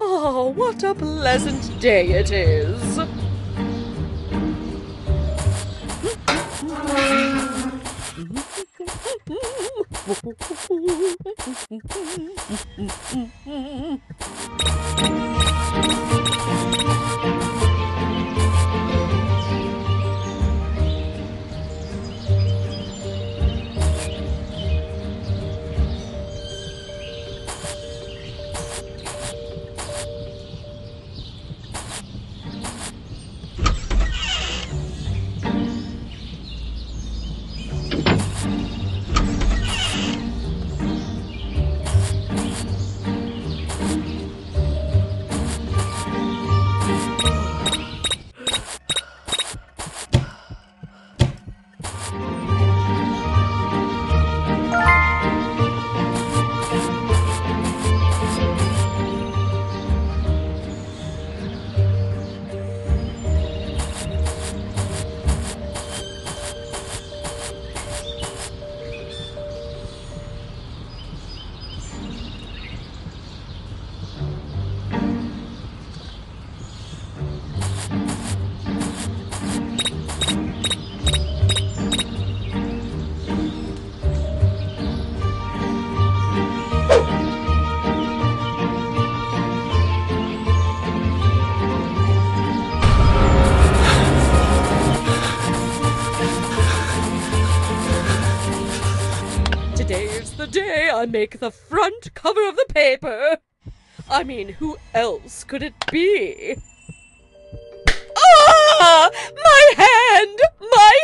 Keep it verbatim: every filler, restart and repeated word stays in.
Oh, what a pleasant day it is! Today's the day I make the front cover of the paper. I mean, who else could it be? Ah! My hand! My